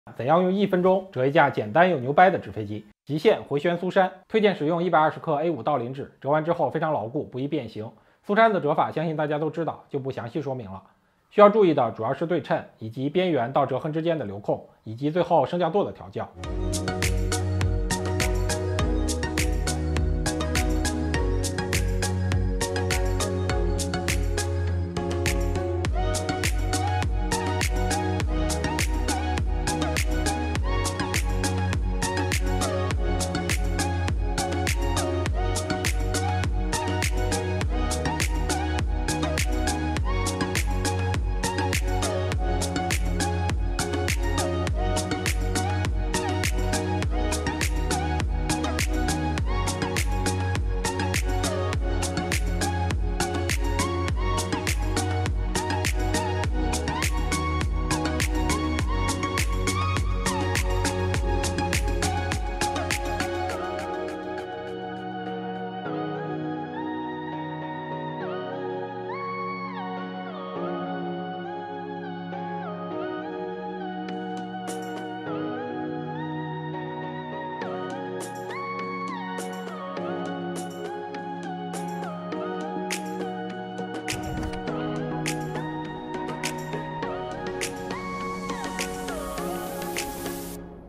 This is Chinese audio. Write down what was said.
怎样用1分钟折一架简单又牛掰的纸飞机？极限回旋苏珊，推荐使用120克 A5 道林纸，折完之后非常牢固，不易变形。苏珊的折法相信大家都知道，就不详细说明了。需要注意的主要是对称以及边缘到折痕之间的留空，以及最后升降舵的调教。